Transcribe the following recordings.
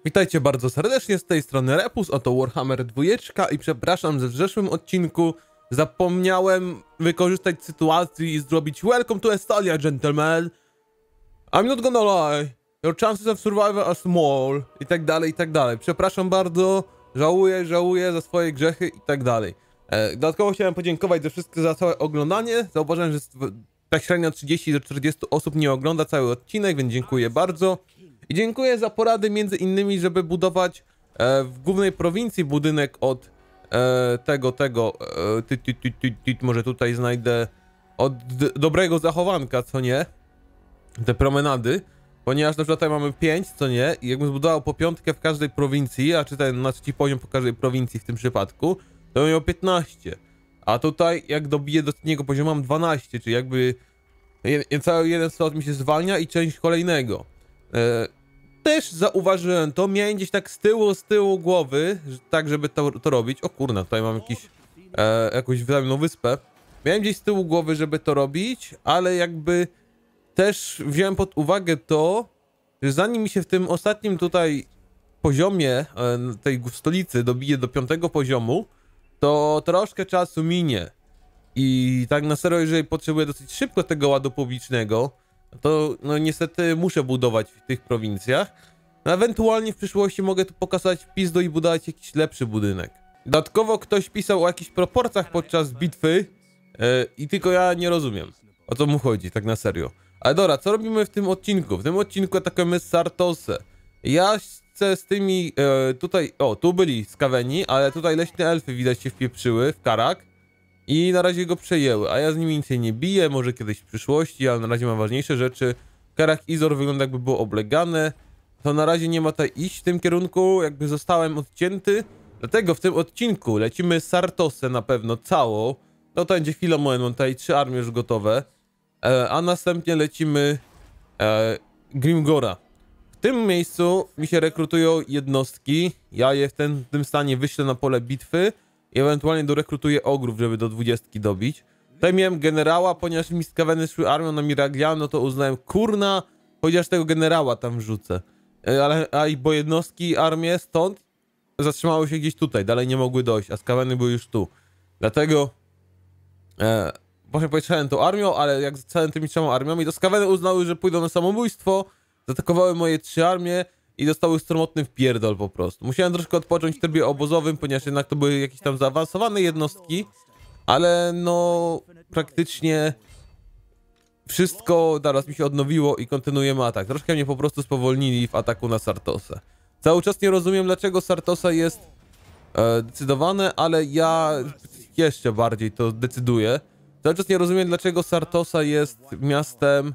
Witajcie bardzo serdecznie, z tej strony Repus, oto Warhammer 2 i przepraszam, że w zeszłym odcinku zapomniałem wykorzystać sytuacji i zrobić Welcome to Estalia, gentlemen. I'm not gonna lie, your chances of survival are small, i tak dalej, i tak dalej. Przepraszam bardzo, żałuję za swoje grzechy i tak dalej. Dodatkowo chciałem podziękować za wszystko, za całe oglądanie. Zauważyłem, że tak średnio 30 do 40 osób nie ogląda cały odcinek, więc dziękuję bardzo. I dziękuję za porady między innymi, żeby budować w głównej prowincji budynek od może tutaj znajdę od dobrego zachowanka, co nie? Te promenady, ponieważ na przykład tutaj mamy 5, co nie? I jakbym zbudował po 5 w każdej prowincji, a czy ten na 3 poziom po każdej prowincji w tym przypadku, to bym miał 15. A tutaj jak dobiję do ostatniego poziomu mam 12, czyli jakby cały jeden slot mi się zwalnia i część kolejnego. Też zauważyłem to, miałem gdzieś tak z tyłu głowy, tak żeby to robić. O kurna, tutaj mam jakąś wydawną wyspę. Miałem gdzieś z tyłu głowy, żeby to robić, ale jakby też wziąłem pod uwagę to, że zanim mi się w tym ostatnim tutaj poziomie tej stolicy dobije do 5 poziomu, to troszkę czasu minie. I tak na serio, jeżeli potrzebuję dosyć szybko tego ładu publicznego, to no niestety muszę budować w tych prowincjach. No, ewentualnie w przyszłości mogę tu pokazać pizdu i budować jakiś lepszy budynek. Dodatkowo ktoś pisał o jakichś proporcjach podczas bitwy i tylko ja nie rozumiem, o co mu chodzi, tak na serio. Ale dobra, co robimy w tym odcinku? W tym odcinku atakujemy Sartosę. Ja chcę z tymi tutaj, tu byli skaweni, ale tutaj leśne elfy widać się wpieprzyły w Karak. I na razie go przejęły, a ja z nimi nic nie biję, może kiedyś w przyszłości, ale na razie mam ważniejsze rzeczy. Karak Izor wygląda jakby było oblegane, to na razie nie ma tutaj iść w tym kierunku, jakby zostałem odcięty. Dlatego w tym odcinku lecimy Sartosę na pewno całą, no to będzie Filomen, mam tutaj 3 armie już gotowe, a następnie lecimy Grimgora. W tym miejscu mi się rekrutują jednostki, ja je w tym stanie wyślę na pole bitwy, i ewentualnie dorekrutuję ogrów, żeby do 20 dobić. Tutaj miałem generała, ponieważ mi skaweny szły armią na Miragliano, to uznałem, kurna, chociaż tego generała tam wrzucę. Bo jednostki, armie stąd zatrzymały się gdzieś tutaj, dalej nie mogły dojść, a skaweny były już tu. Dlatego właśnie pojechałem tą armią, ale jak całym tymi 3 armiami, to skaweny uznały, że pójdą na samobójstwo, zaatakowały moje 3 armie, i dostały stromotny wpierdol po prostu. Musiałem troszkę odpocząć w trybie obozowym, ponieważ jednak to były jakieś tam zaawansowane jednostki, ale no praktycznie wszystko teraz mi się odnowiło i kontynuujemy atak. Troszkę mnie po prostu spowolnili w ataku na Sartosę. Cały czas nie rozumiem, dlaczego Sartosa jest decydowane, ale ja jeszcze bardziej to decyduję. Cały czas nie rozumiem, dlaczego Sartosa jest miastem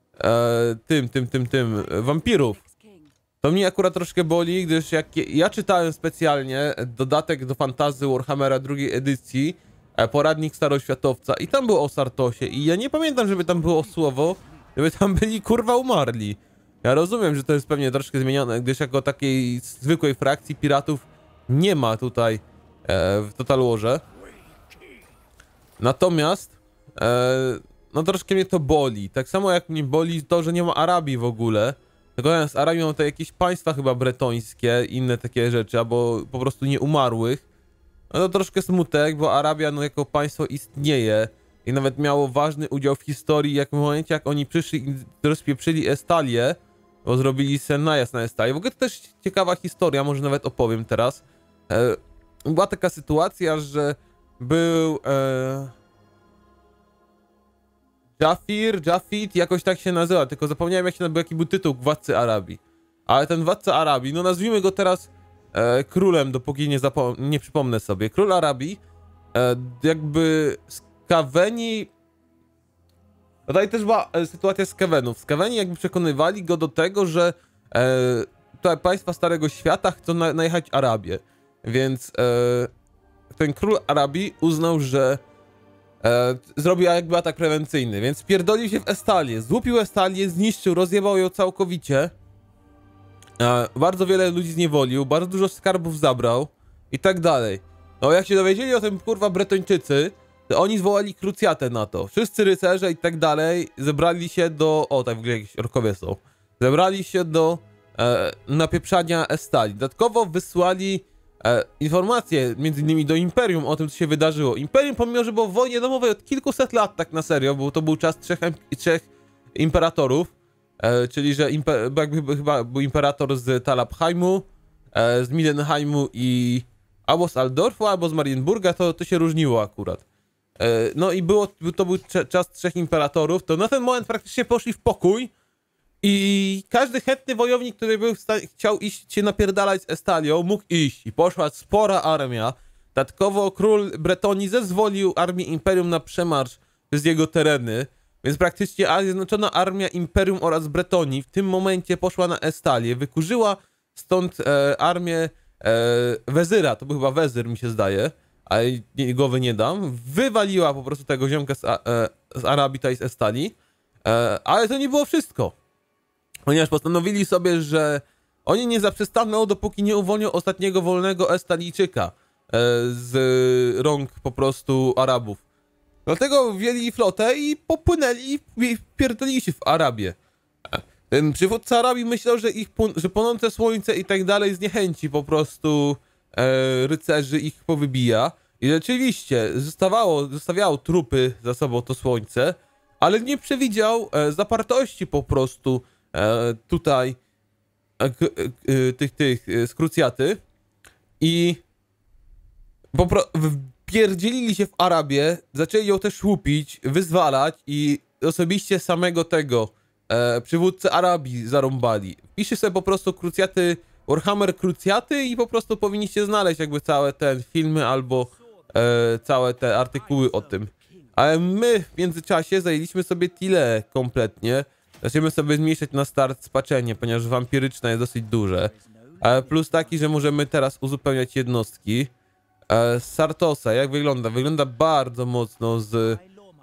wampirów. To mnie akurat troszkę boli, gdyż jak ja czytałem specjalnie dodatek do Fantasy Warhammera 2 edycji, poradnik staroświatowca i tam było o Sartosie i ja nie pamiętam, żeby tam było słowo, żeby tam byli kurwa umarli. Ja rozumiem, że to jest pewnie troszkę zmienione, gdyż jako takiej zwykłej frakcji piratów nie ma tutaj w Total Warze. Natomiast no troszkę mnie to boli, tak samo jak mnie boli to, że nie ma Arabii w ogóle. Tylko z Arabią to jakieś państwa chyba bretońskie, inne takie rzeczy, albo po prostu nie umarłych. No to troszkę smutek, bo Arabia no jako państwo istnieje i nawet miało ważny udział w historii, jak w momencie jak oni przyszli i rozpieprzyli Estalię, bo zrobili sen najazd na Estalię. W ogóle to też ciekawa historia, może nawet opowiem teraz. Była taka sytuacja, że był Jafid, jakoś tak się nazywa, tylko zapomniałem jaki był tytuł Władcy Arabii. Ale ten Władca Arabii, no nazwijmy go teraz królem, dopóki nie przypomnę sobie. Król Arabii, jakby Skaweni... Tutaj też była sytuacja Skawenów. Skaweni jakby przekonywali go do tego, że tutaj państwa Starego Świata chcą najechać Arabię. Więc ten król Arabii uznał, że zrobił jakby atak prewencyjny, więc pierdolił się w Estalię, złupił Estalię, zniszczył, rozjebał ją całkowicie. Bardzo wiele ludzi zniewolił, bardzo dużo skarbów zabrał i tak dalej. No jak się dowiedzieli o tym kurwa Bretończycy, to oni zwołali krucjatę na to. Wszyscy rycerze i tak dalej zebrali się do... O, tak w ogóle jakieś orkowie są. Zebrali się do napieprzania Estali. Dodatkowo wysłali informacje między innymi do Imperium o tym, co się wydarzyło. Imperium, pomimo że było w wojnie domowej od kilkuset lat, tak na serio, bo to był czas trzech imperatorów, czyli że chyba był imperator z Talabheimu, z Midenheimu i albo z Aldorfu, albo z Marienburga, to się różniło akurat. No i to był czas trzech imperatorów, to na ten moment praktycznie poszli w pokój i każdy chętny wojownik, który był chciał iść się napierdalać z Estalią, mógł iść i poszła spora armia. Dodatkowo król Bretonii zezwolił armii Imperium na przemarsz przez jego tereny, więc praktycznie zjednoczona armia Imperium oraz Bretonii w tym momencie poszła na Estalię, wykurzyła stąd armię Wezyra, to był chyba Wezyr mi się zdaje, ale głowy nie dam, wywaliła po prostu tego ziomka z Arabii, tutaj z Estalii, ale to nie było wszystko, ponieważ postanowili sobie, że oni nie zaprzestaną, dopóki nie uwolnią ostatniego wolnego Estalijczyka z rąk po prostu Arabów. Dlatego wzięli flotę i popłynęli i wpierdolili się w Arabię. Ten przywódca Arabii myślał, że płonące słońce i tak dalej zniechęci po prostu rycerzy, ich powybija. I rzeczywiście zostawiało trupy za sobą to słońce, ale nie przewidział zapartości po prostu tutaj tych skrucjaty i wpierdzielili się w Arabię, zaczęli ją też łupić, wyzwalać i osobiście samego tego przywódcę Arabii zarąbali. Piszcie sobie po prostu krucjaty, Warhammer Krucjaty i po prostu powinniście znaleźć jakby całe te filmy albo całe te artykuły o tym. Ale my w międzyczasie zajęliśmy sobie tyle kompletnie. Zaczniemy sobie zmniejszać na start spaczenie, ponieważ wampiryczne jest dosyć duże. Plus taki, że możemy teraz uzupełniać jednostki. Sartosa, jak wygląda? Wygląda bardzo mocno z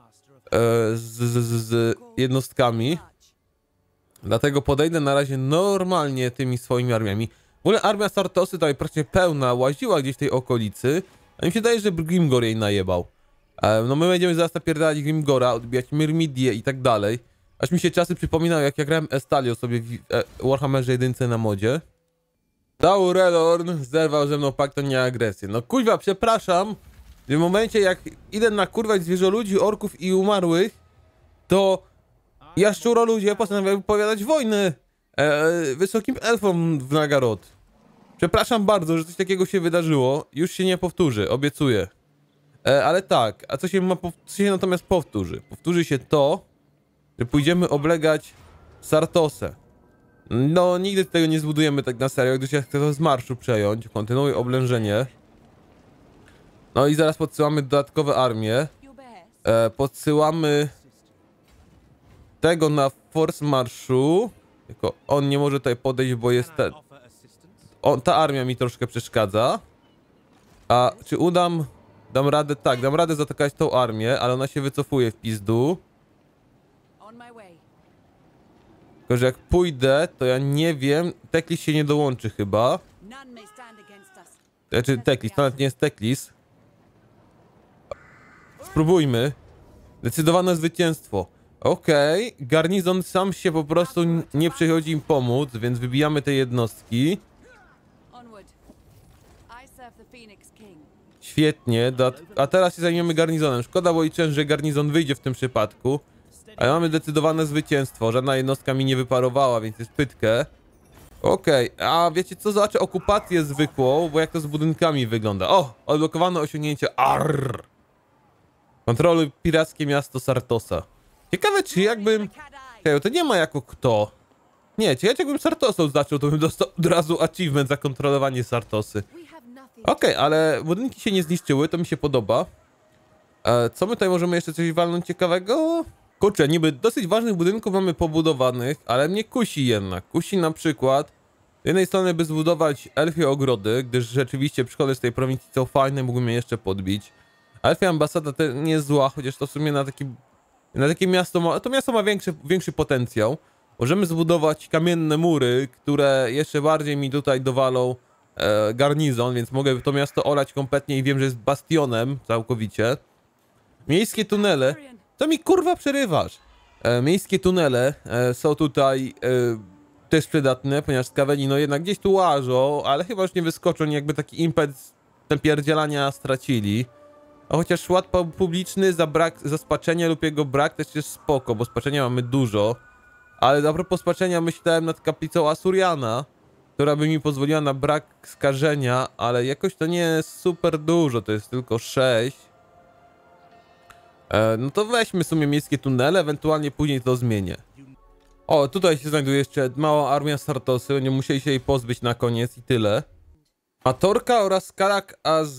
jednostkami. Dlatego podejdę na razie normalnie tymi swoimi armiami. W ogóle armia Sartosy tutaj praktycznie pełna łaziła gdzieś w tej okolicy. A mi się wydaje, że Grimgor jej najebał. No my będziemy zaraz napierdalać Grimgora, odbijać Myrmidię i tak dalej. Aż mi się czasy przypominały, jak ja grałem Estalią sobie w Warhammerze 1 na modzie. Daurelorn zerwał ze mną pakt o nieagresję. No kuźwa, przepraszam. W momencie jak idę nakurwać zwierzoludzi, orków i umarłych, to jaszczuroludzie postanawiają wypowiadać wojnę wysokim elfom w Nagaroth. Przepraszam bardzo, że coś takiego się wydarzyło. Już się nie powtórzy, obiecuję. Ale tak, a co się natomiast powtórzy? Powtórzy się to, że pójdziemy oblegać Sartosę. No, nigdy tego nie zbudujemy tak na serio, gdyż ja chcę to z marszu przejąć. Kontynuuję oblężenie. No i zaraz podsyłamy dodatkowe armie. Podsyłamy tego na force marszu. Tylko on nie może tutaj podejść, bo jest ta armia mi troszkę przeszkadza. A czy dam radę? Tak, dam radę zaatakać tą armię, ale ona się wycofuje w pizdu. Tylko, że jak pójdę, to ja nie wiem, Teklis się nie dołączy chyba. Znaczy Teklis, to nawet nie jest Teklis. Spróbujmy. Zdecydowane zwycięstwo. Okej, garnizon sam się po prostu nie przychodzi im pomóc, więc wybijamy te jednostki. Świetnie, a teraz się zajmiemy garnizonem. Szkoda, bo liczyłem, że garnizon wyjdzie w tym przypadku. Ale mamy zdecydowane zwycięstwo. Żadna jednostka mi nie wyparowała, więc jest pytkę. Okej, a wiecie co? Zobaczę okupację zwykłą, bo jak to z budynkami wygląda. O! Odblokowano osiągnięcie. Arr! Kontroluj pirackie miasto Sartosa. Ciekawe, czy jakbym... To nie ma jako kto. Nie, ciekawe, jakbym Sartosą zaczął, to bym dostał od razu achievement za kontrolowanie Sartosy. Okej, ale budynki się nie zniszczyły, to mi się podoba. Co my tutaj możemy jeszcze coś walnąć ciekawego? Kurczę, niby dosyć ważnych budynków mamy pobudowanych, ale mnie kusi jednak. Kusi na przykład z jednej strony, by zbudować elfie ogrody, gdyż rzeczywiście przychody z tej prowincji są fajne, mógłbym je jeszcze podbić. Elfia ambasada to nie jest zła, chociaż to w sumie na takie miasto to miasto ma większy potencjał. Możemy zbudować kamienne mury, które jeszcze bardziej mi tutaj dowalą garnizon, więc mogę to miasto olać kompletnie i wiem, że jest bastionem całkowicie. Miejskie tunele. Co mi kurwa przerywasz? Miejskie tunele są tutaj też przydatne, ponieważ skaweni no jednak gdzieś tu łażą, ale chyba już nie wyskoczą, jakby taki impet pierdzielania stracili. A chociaż ład publiczny za spaczenia lub jego brak też jest spoko, bo spaczenia mamy dużo. Ale a propos spaczenia myślałem nad kaplicą Asuriana, która by mi pozwoliła na brak skażenia, ale jakoś to nie jest super dużo, to jest tylko 6. No to weźmy w sumie miejskie tunele, ewentualnie później to zmienię. O, tutaj się znajduje jeszcze mała armia Sartosy, nie musieli się jej pozbyć na koniec i tyle. Matorka oraz Karak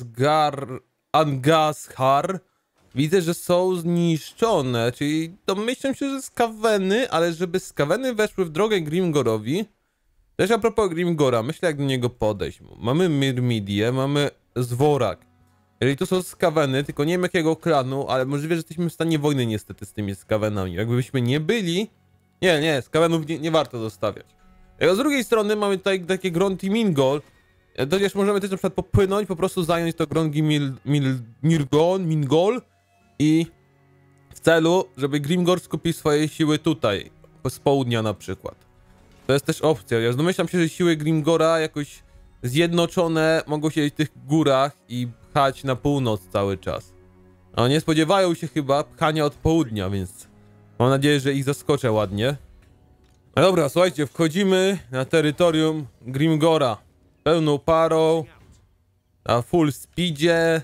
Angashar widzę, że są zniszczone, czyli domyślam się, że skaweny, ale żeby skaweny weszły w drogę Grimgorowi. Też a propos Grimgora, myślę jak do niego podejść. Mamy Myrmidię, mamy Zworak. Jeżeli tu są skaweny, tylko nie wiem jakiego klanu, ale możliwe, że jesteśmy w stanie wojny niestety z tymi skawenami. Jakbyśmy nie byli... Nie, skawenów nie warto zostawiać. A z drugiej strony mamy tutaj takie Grunty Mingol. Chociaż możemy też na przykład popłynąć, po prostu zająć to Grunty Mingol i w celu, żeby Grimgor skupił swoje siły tutaj, z południa na przykład. To jest też opcja. Ja domyślam się, że siły Grimgora jakoś zjednoczone mogą siedzieć w tych górach i pchać na północ cały czas. A nie spodziewają się chyba pchania od południa, więc mam nadzieję, że ich zaskoczę ładnie. No dobra, słuchajcie, wchodzimy na terytorium Grimgora. Pełną parą, na full speedzie.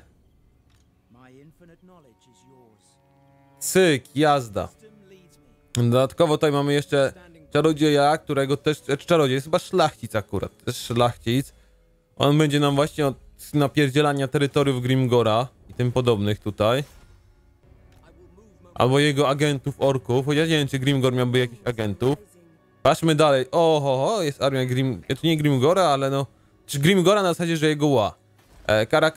Cyk, jazda. Dodatkowo tutaj mamy jeszcze czarodzieja, którego też... Czarodziej, jest chyba szlachcic akurat, też szlachcic. On będzie nam właśnie od napierdzielania terytoriów Grimgora i tym podobnych tutaj. Albo jego agentów orków, chociaż nie wiem, czy Grimgor miałby jakichś agentów. Patrzmy dalej. Oho, jest armia to nie Grimgora, ale no... Czy Grimgora na zasadzie, że jego ła. Karak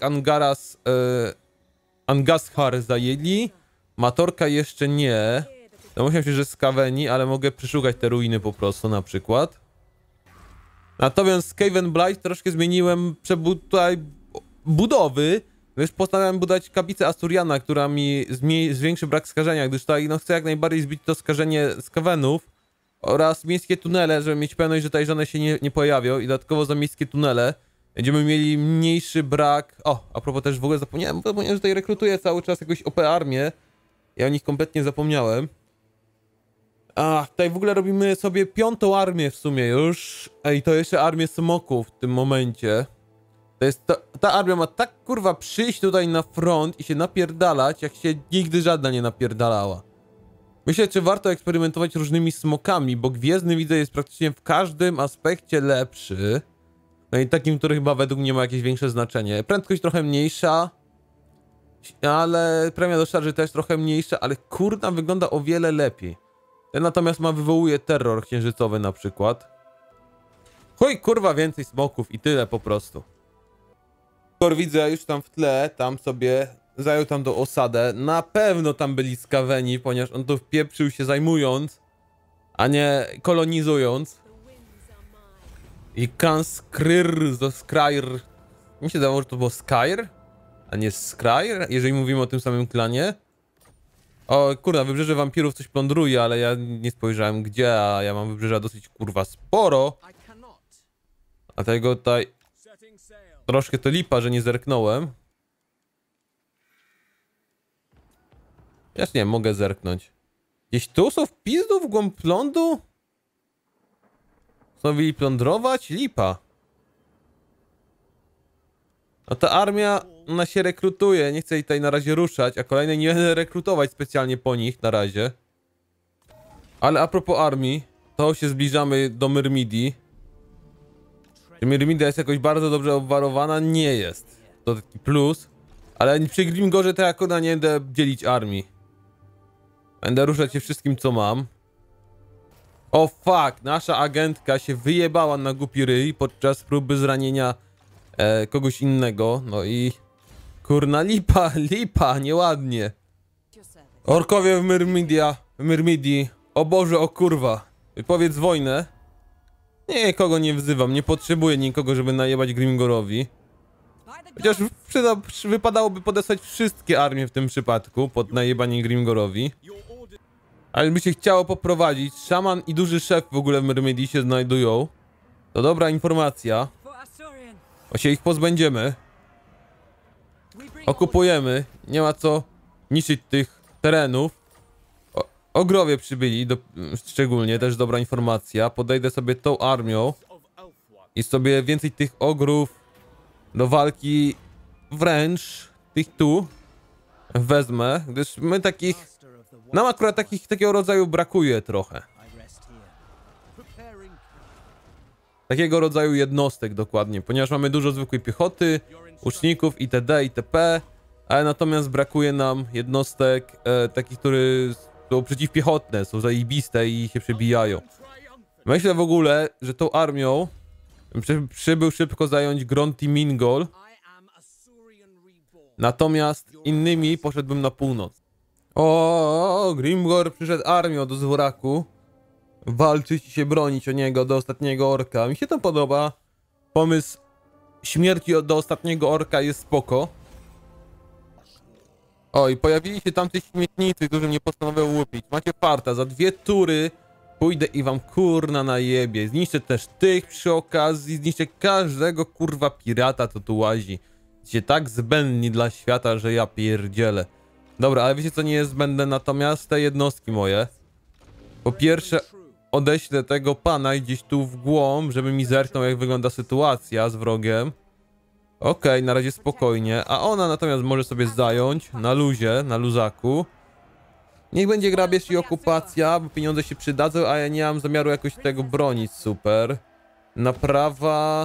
Angashar zajęli. Matorka jeszcze nie. Domyślam się, że skaweni, ale mogę przeszukać te ruiny po prostu na przykład. Natomiast z Cave and Blight troszkę zmieniłem tutaj budowy. Wiesz, postanowiłem budować kaplicę Asturiana, która mi zwiększy brak skażenia, gdyż tutaj no, chcę jak najbardziej zbić to skażenie skawenów. Oraz miejskie tunele, żeby mieć pewność, że tutaj żadne się nie pojawią. I dodatkowo za miejskie tunele będziemy mieli mniejszy brak... O, a propos też w ogóle zapomniałem, że tutaj rekrutuję cały czas jakąś OP armię. Ja o nich kompletnie zapomniałem. A, tutaj w ogóle robimy sobie 5. armię w sumie już. Ej, to jeszcze armię smoków w tym momencie. To jest ta armia ma tak kurwa przyjść tutaj na front i się napierdalać, jak się nigdy żadna nie napierdalała. Myślę, czy warto eksperymentować różnymi smokami, bo Gwiezdny widzę jest praktycznie w każdym aspekcie lepszy. No i takim, który chyba według mnie ma jakieś większe znaczenie. Prędkość trochę mniejsza, ale premia do szarży też trochę mniejsza, ale kurna wygląda o wiele lepiej. Ten natomiast wywołuje terror księżycowy na przykład. Chuj, kurwa, więcej smoków i tyle po prostu. Widzę już tam w tle, tam sobie zajął tam do osadę. Na pewno tam byli skaweni, ponieważ on tu wpieprzył się zajmując, a nie kolonizując. I Skryr. Mi się dało, że to było Skyr, a nie Skryr, jeżeli mówimy o tym samym klanie. O kurwa, wybrzeże wampirów coś plądruje, ale ja nie spojrzałem gdzie, a ja mam wybrzeża dosyć kurwa sporo. Dlatego tutaj troszkę to lipa, że nie zerknąłem. Ja nie mogę zerknąć. Gdzieś tu są w pizdu w głąb lądu? Postanowili plądrować? Lipa. No ta armia, ona się rekrutuje, nie chcę jej tutaj na razie ruszać, a kolejnej nie będę rekrutować specjalnie po nich na razie. Ale a propos armii, to się zbliżamy do Myrmidii. Czy Myrmidia jest jakoś bardzo dobrze obwarowana? Nie jest. To taki plus. Ale przy Grimgorze to ja akurat nie będę dzielić armii. Będę ruszać się wszystkim co mam. O fuck, nasza agentka się wyjebała na głupi ryj podczas próby zranienia kogoś innego. No i kurna lipa, nieładnie. Orkowie w Myrmidii. O Boże, o kurwa. Wypowiedz wojnę. Nie, kogo nie wzywam, nie potrzebuję nikogo, żeby najebać Grimgorowi. Chociaż wypadałoby podesłać wszystkie armie w tym przypadku pod najebanie Grimgorowi. Ale by się chciało poprowadzić, szaman i duży szef w ogóle w Myrmidii się znajdują. To dobra informacja. Bo się ich pozbędziemy. Okupujemy. Nie ma co niszczyć tych terenów. Ogrowie przybyli, szczególnie, też dobra informacja. Podejdę sobie tą armią i sobie więcej tych ogrów do walki wręcz tych tu wezmę, gdyż my takich, nam akurat takiego rodzaju brakuje trochę. Takiego rodzaju jednostek dokładnie, ponieważ mamy dużo zwykłej piechoty, łuczników itd. itp. Ale natomiast brakuje nam jednostek takich, które są przeciwpiechotne, są zajebiste i się przebijają. Myślę w ogóle, że tą armią przybył szybko zająć Gront i Mingol. Natomiast innymi poszedłbym na północ. O, Grimgor przyszedł armią do Zworaku. Walczyć i się bronić o niego do ostatniego orka. Mi się to podoba. Pomysł śmierci do ostatniego orka jest spoko. O, i pojawili się tamci śmietnicy, którzy mnie postanowią łupić. Macie farta, za 2 tury pójdę i wam kurna najebie. Zniszczę też tych przy okazji, zniszczę każdego kurwa pirata, co tu łazi. Jesteście tak zbędni dla świata, że ja pierdzielę. Dobra, ale wiecie co nie jest zbędne? Natomiast te jednostki moje. Po pierwsze odeślę tego pana gdzieś tu w głąb, żeby mi zerknął, jak wygląda sytuacja z wrogiem. Okej, na razie spokojnie, a ona natomiast może sobie zająć na luzie, na luzaku. Niech będzie grabież i okupacja, bo pieniądze się przydadzą, a ja nie mam zamiaru jakoś tego bronić, super. Naprawa...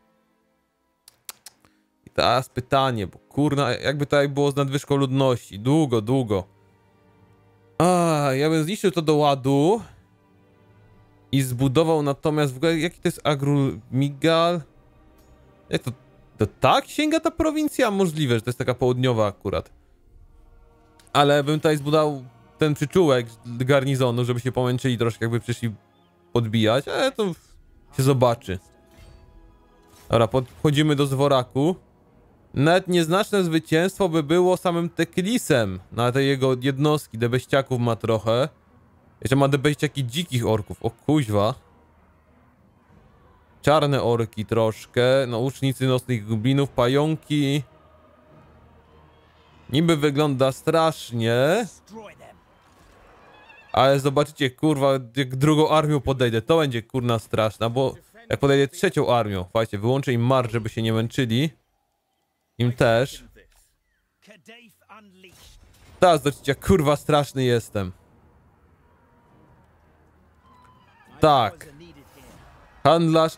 I teraz pytanie, bo kurna, jakby tutaj było z nadwyżką ludności, długo. Ja bym zniszczył to do ładu. I zbudował natomiast w ogóle, jaki to jest Agrumigal? Jak to... To tak sięga ta prowincja? Możliwe, że to jest taka południowa akurat. Ale bym tutaj zbudował ten przyczółek garnizonu, żeby się pomęczyli troszkę, jakby przyszli podbijać, ale to się zobaczy. Dobra, podchodzimy do Zworaku. Nawet nieznaczne zwycięstwo by było samym Teklisem na te jego jednostki. Debeściaków ma trochę. Jeszcze ma debeściaki dzikich orków. O kuźwa. Czarne orki troszkę. No, łucznicy nocnych goblinów, pająki. Niby wygląda strasznie. Ale zobaczycie, kurwa, jak drugą armią podejdę. To będzie kurna straszna, bo jak podejdę trzecią armią. Słuchajcie, wyłączę im marsz, żeby się nie męczyli. Im też. Teraz zobaczycie, jak kurwa straszny jestem. Tak. Handlarz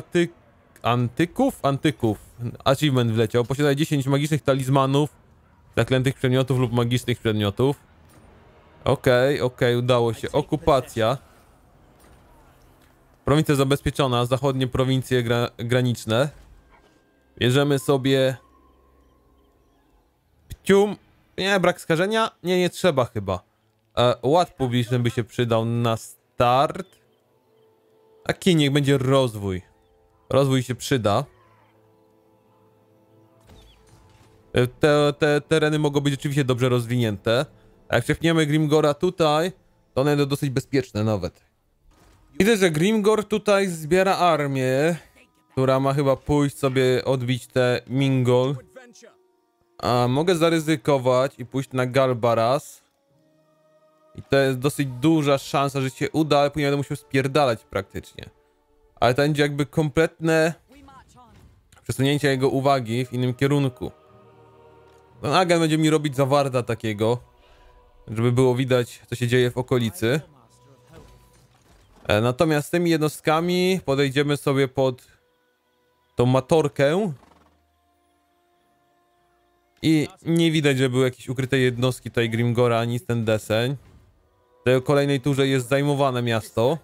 antyków. Achievement wleciał. Posiada 10 magicznych talizmanów, zaklętych przedmiotów lub magicznych przedmiotów. Okej, udało się. Okupacja. Prowincja zabezpieczona, zachodnie prowincje graniczne. Bierzemy sobie... Pcium. Nie, brak skażenia? Nie trzeba chyba. Ład publiczny by się przydał na start. Taki niech będzie rozwój. Rozwój się przyda. Te tereny mogą być rzeczywiście dobrze rozwinięte. A jak przepniemy Grimgora tutaj, to one będą dosyć bezpieczne nawet. Widzę, że Grimgor tutaj zbiera armię, która ma chyba pójść sobie odbić te Mingol. A mogę zaryzykować i pójść na Galbaras. I to jest dosyć duża szansa, że się uda, ale później będę musiał spierdalać praktycznie. Ale to będzie jakby kompletne przesunięcie jego uwagi w innym kierunku. Ten agent będzie mi robić zawarta takiego, żeby było widać, co się dzieje w okolicy. Natomiast z tymi jednostkami podejdziemy sobie pod tą Matorkę. I nie widać, że były jakieś ukryte jednostki tutaj Grimgora, ani ten deseń. W tej kolejnej turze jest zajmowane miasto.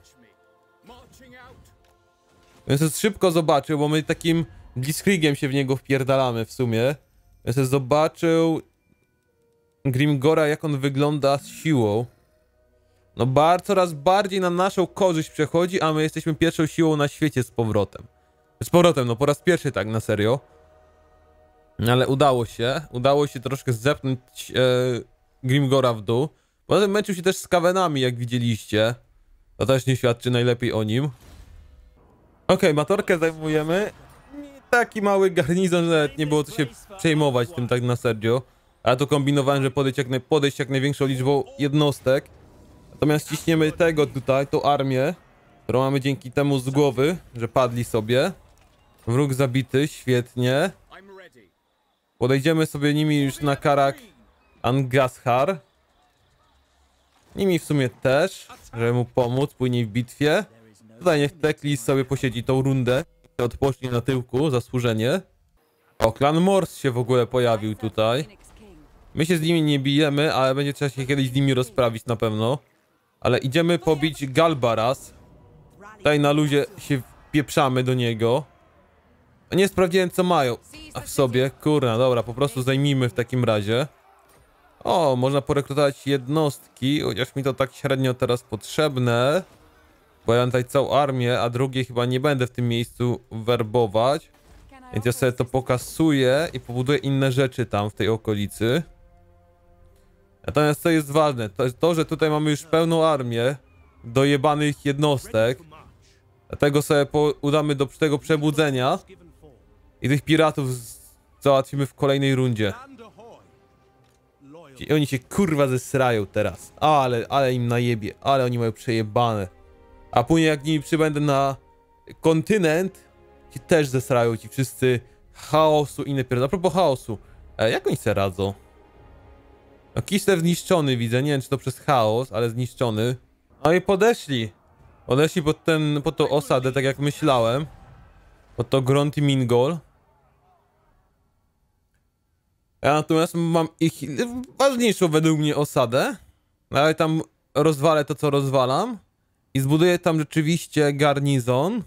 Więc szybko zobaczył, bo my takim blitzkriegiem się w niego wpierdalamy w sumie. Więc zobaczył Grimgora, jak on wygląda z siłą. No coraz bardziej na naszą korzyść przechodzi, a my jesteśmy pierwszą siłą na świecie z powrotem. No po raz pierwszy tak, na serio. Ale udało się troszkę zepchnąć Grimgora w dół. Potem męczył się też z Kawenami, jak widzieliście. To też nie świadczy najlepiej o nim. Okej, Matorkę zajmujemy. Taki mały garnizon, że nawet nie było co się przejmować tym tak na serio. A ja tu kombinowałem, że podejść jak największą liczbą jednostek. Natomiast ciśniemy tego tutaj, tą armię, którą mamy dzięki temu z głowy, że padli sobie. Wróg zabity, świetnie. Podejdziemy sobie nimi już na Karak Angashar. Nimi w sumie też, żeby mu pomóc później w bitwie. Tutaj niech Teklis sobie posiedzi tą rundę. Odpocznie na tyłku, zasłużenie. O, klan Mors się w ogóle pojawił tutaj. My się z nimi nie bijemy, ale będzie trzeba się kiedyś z nimi rozprawić na pewno. Ale idziemy pobić Galbaras. Tutaj na luzie się wpieprzamy do niego. Nie sprawdziłem co mają w sobie. Kurna, dobra, po prostu zajmijmy w takim razie. O, można porekrutować jednostki, chociaż mi to tak średnio teraz potrzebne. Bo ja mam tutaj całą armię, a drugie chyba nie będę w tym miejscu werbować. Więc ja sobie to pokasuję i pobuduję inne rzeczy tam w tej okolicy. Natomiast co jest ważne, to że tutaj mamy już pełną armię dojebanych jednostek. Dlatego sobie udamy do tego przebudzenia i tych piratów załatwimy w kolejnej rundzie. I oni się kurwa zesrają teraz. Ale im najebie, ale oni mają przejebane. A później jak nimi przybędę na kontynent, ci też zesrają ci wszyscy chaosu i inne pierdoły. A propos chaosu, jak oni sobie radzą? No Kislev zniszczony widzę, nie wiem czy to przez chaos, ale zniszczony. No i podeszli. Podeszli pod tą osadę, tak jak myślałem. Pod to Gront i Mingol. Ja natomiast mam ich ważniejszą według mnie osadę. Ale tam rozwalę to co rozwalam. I zbuduję tam rzeczywiście garnizon.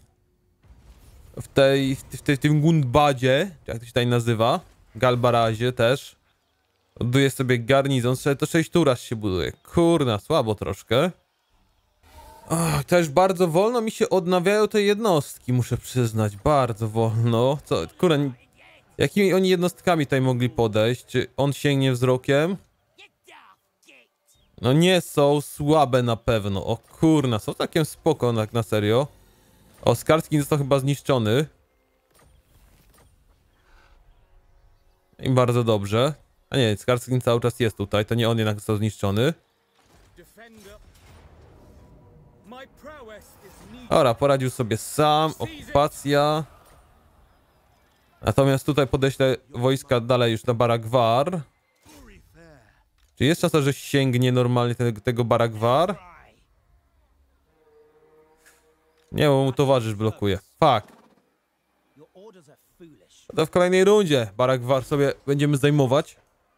W tym Gundbadzie, jak to się tutaj nazywa. Galbarazie też. Buduję sobie garnizon, to 6 turaż się buduje. Kurna, słabo troszkę. Też bardzo wolno mi się odnawiają te jednostki, muszę przyznać. Bardzo wolno. Co, kurwa, jakimi oni jednostkami tutaj mogli podejść? Czy on sięgnie wzrokiem? No nie są słabe na pewno. O kurna, są całkiem spoko na serio. O, Skarskin został chyba zniszczony. I bardzo dobrze. A nie, Skarskin cały czas jest tutaj, to nie on jednak został zniszczony. Dobra, poradził sobie sam, okupacja. Natomiast tutaj podeślę wojska dalej już na Baragwar. Czy jest szansa, że sięgnie normalnie tego Baragwar? Nie, bo mu towarzysz blokuje. Fuck. To w kolejnej rundzie Baragwar sobie będziemy zajmować.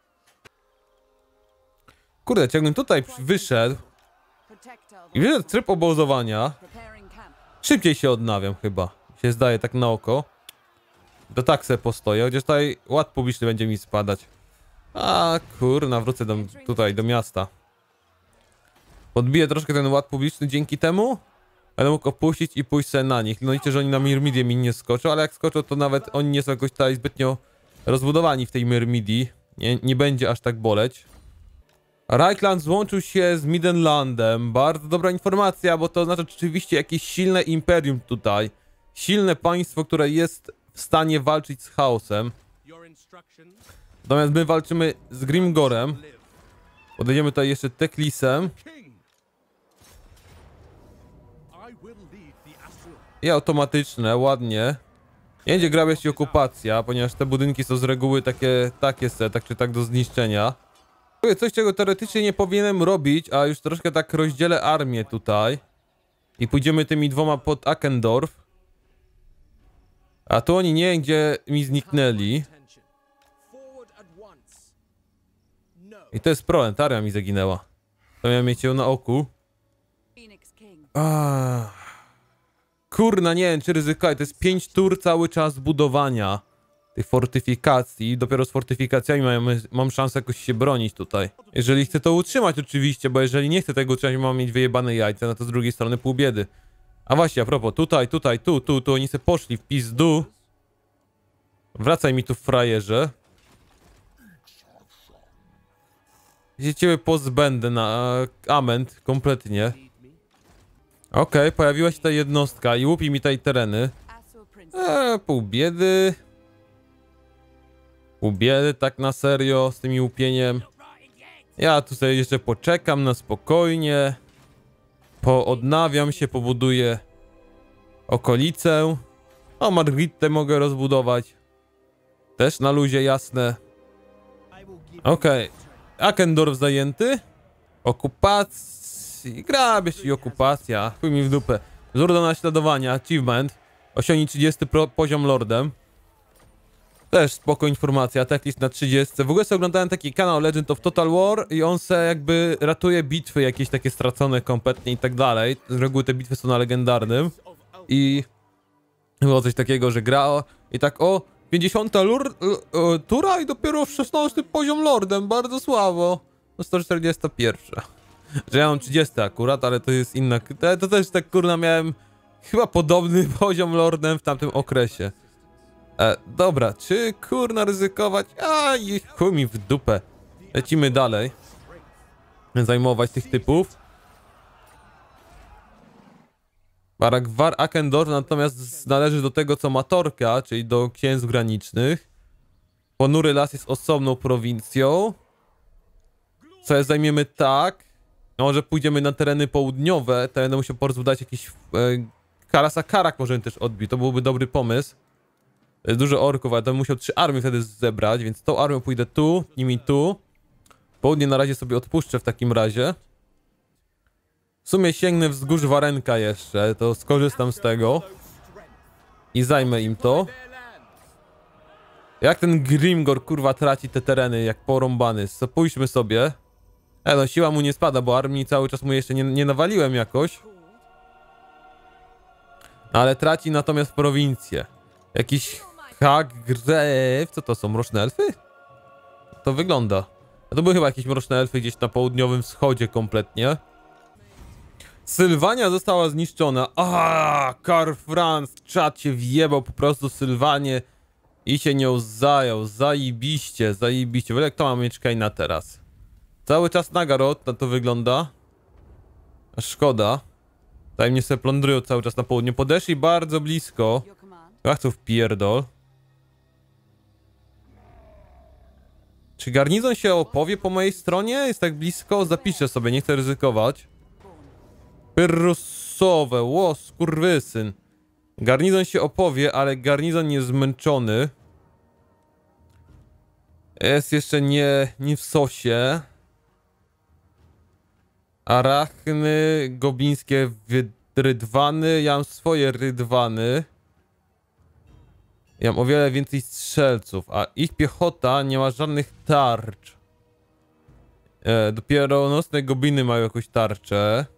Kurde, jakbym tutaj wyszedł i wyszedł tryb obozowania, szybciej się odnawiam chyba. Się zdaje tak na oko. To tak se postoję, chociaż tutaj ład publiczny będzie mi spadać. A kurna, wrócę tutaj do miasta. Podbiję troszkę ten ład publiczny dzięki temu. Będę mógł opuścić i pójść sobie na nich. No liczę, że oni na Myrmidię mi nie skoczą, ale jak skoczą, to nawet oni nie są jakoś tutaj zbytnio rozbudowani w tej Myrmidii. Nie będzie aż tak boleć. Reichland złączył się z Midenlandem. Bardzo dobra informacja, bo to oznacza rzeczywiście jakieś silne imperium tutaj. Silne państwo, które jest w stanie walczyć z chaosem. Natomiast my walczymy z Grimgorem. Podejdziemy tutaj jeszcze Teklisem. I automatyczne, ładnie. Nie będzie grabiać i okupacja, ponieważ te budynki są z reguły takie se, tak czy tak do zniszczenia. Coś, czego teoretycznie nie powinienem robić, a już troszkę tak rozdzielę armię tutaj. I pójdziemy tymi dwoma pod Akendorf. A tu oni nie wiem, gdzie mi zniknęli. I to jest problem, ta armia mi zaginęła. To miałem mieć ją na oku. Kurna, nie wiem, czy ryzykować. To jest 5 tur cały czas budowania tych fortyfikacji. Dopiero z fortyfikacjami mam szansę jakoś się bronić tutaj. Jeżeli chcę to utrzymać oczywiście, bo jeżeli nie chcę tego utrzymać, mam mieć wyjebane jajce, no to z drugiej strony pół biedy. A właśnie, a propos, tutaj, tu, oni se poszli w pizdu. Wracaj mi tu, frajerze. Ja się ciebie pozbędę na ament kompletnie. Okej, pojawiła się ta jednostka i łupi mi tutaj tereny. Pół biedy. Pół biedy tak na serio z tym łupieniem. Ja tu sobie jeszcze poczekam na spokojnie. Poodnawiam się, pobuduję okolicę. O, Margitę mogę rozbudować. Też na luzie, jasne. Okej. Akendorf zajęty. Okupacji. Grabież i okupacja. Chuj mi w dupę. Wzór do naśladowania. Achievement. Osiągnij 30 poziom lordem. Też spoko informacja. Techlist na 30. W ogóle sobie oglądałem taki kanał Legend of Total War i on se jakby ratuje bitwy jakieś takie stracone kompletnie i tak dalej. Z reguły te bitwy są na legendarnym. I było coś takiego, że gra i tak 50 tura i dopiero w 16 poziom lordem, bardzo słabo. No 141. Że ja mam 30 akurat, ale to jest inna. To też tak kurna miałem chyba podobny poziom lordem w tamtym okresie. Dobra, czy kurna ryzykować? I chuj mi w dupę. Lecimy dalej. Zajmować tych typów. Baragwar Akendorf natomiast należy do tego, co ma Torka, czyli do księstw granicznych. Ponury Las jest osobną prowincją. Co zajmiemy tak. Może pójdziemy na tereny południowe. To będę musiał po prostu dać jakiś Karasa Karak możemy też odbić. To byłby dobry pomysł. To jest dużo orków, ale to bym musiał 3 armie wtedy zebrać, więc tą armią pójdę tu, nimi tu. Południe na razie sobie odpuszczę w takim razie. W sumie sięgnę wzgórz Warenka jeszcze, to skorzystam z tego. I zajmę im to. Jak ten Grimgor kurwa traci te tereny, jak porąbany. Pójdźmy sobie. No siła mu nie spada, bo armii cały czas mu jeszcze nie nawaliłem jakoś. Ale traci natomiast prowincję. Jakiś Hagrew. Co to są, mroczne elfy? To wygląda. To były chyba jakieś mroczne elfy gdzieś na południowym wschodzie kompletnie. Sylwania została zniszczona. Karl Franz, czat się wjebał po prostu Sylwanie i się nią zajął. Zajebiście, zajebiście. W ogóle kto ma mieć Kaina teraz? Cały czas Nagarot, na to wygląda. Szkoda. Tutaj mnie se plądrują cały czas na południe. Podeszli bardzo blisko. Ja chcę w pierdol. Czy garnizon się opowie po mojej stronie? Jest tak blisko? Zapiszę sobie, nie chcę ryzykować. Pyrrusowe, skurwysyn. Garnizon się opowie, ale garnizon jest zmęczony. Jest jeszcze nie w sosie. Arachny, goblińskie rydwany. Ja mam swoje rydwany. Ja mam o wiele więcej strzelców, a ich piechota nie ma żadnych tarcz. Dopiero nocne gobliny mają jakąś tarczę.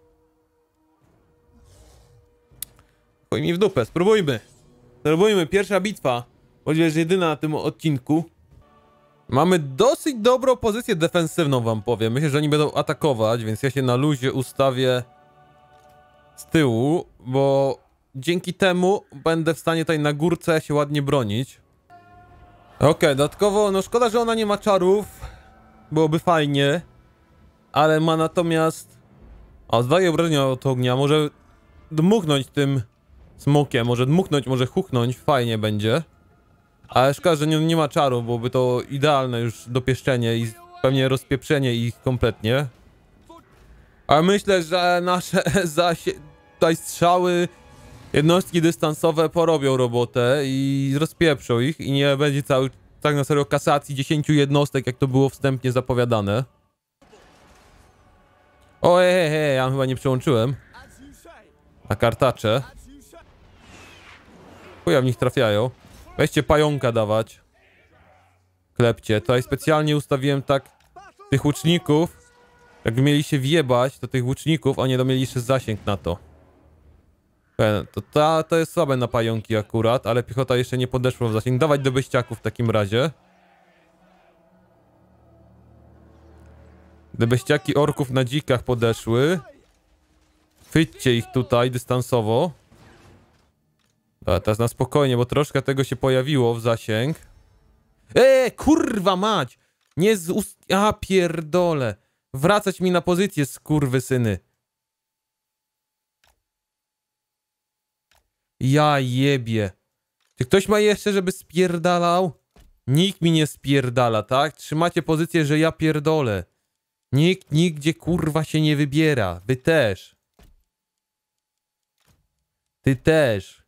Chuj mi w dupę, spróbujmy. Spróbujmy, pierwsza bitwa. Choć jedyna na tym odcinku. Mamy dosyć dobrą pozycję defensywną, wam powiem. Myślę, że oni będą atakować, więc ja się na luzie ustawię z tyłu, bo dzięki temu będę w stanie tutaj na górce się ładnie bronić. Okej, dodatkowo, no szkoda, że ona nie ma czarów. Byłoby fajnie. Ale ma natomiast... zdaje obrażenia od ognia, może dmuchnąć tym smokiem, może dmuchnąć, może huchnąć, fajnie będzie. Ale szkoda, że nie ma czaru, byłoby to idealne już dopieszczenie i pewnie rozpieprzenie ich kompletnie. Ale myślę, że nasze tutaj strzały, jednostki dystansowe porobią robotę i rozpieprzą ich i nie będzie tak na serio kasacji 10 jednostek, jak to było wstępnie zapowiadane. Ja chyba nie przełączyłem na kartacze. Chuja w nich trafiają. Weźcie pająka dawać. Klepcie. Tutaj specjalnie ustawiłem tak tych łuczników. Jakby mieli się wjebać do tych łuczników, oni mieli jeszcze zasięg na to. To jest słabe na pająki akurat, ale piechota jeszcze nie podeszła w zasięg. Dawać do beściaków w takim razie. Gdy beściaki orków na dzikach podeszły. Chwyćcie ich tutaj dystansowo. Teraz na spokojnie, bo troszkę tego się pojawiło w zasięg. Kurwa mać! Nie z ust... pierdolę. wracać mi na pozycję, skurwysyny. Ja jebie. Czy ktoś ma jeszcze, żeby spierdalał? Nikt mi nie spierdala, tak? Trzymacie pozycję, że ja pierdolę. Nikt nigdzie kurwa się nie wybiera. Wy też. Ty też.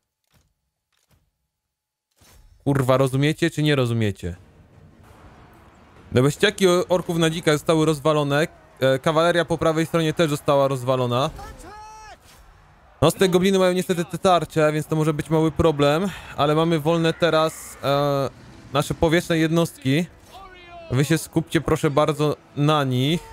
Kurwa, rozumiecie czy nie rozumiecie? Beściaki orków na dzika zostały rozwalone. Kawaleria po prawej stronie też została rozwalona. No, z te gobliny mają niestety te tarcze, więc to może być mały problem. Ale mamy wolne teraz nasze powietrzne jednostki. Wy się skupcie proszę bardzo na nich.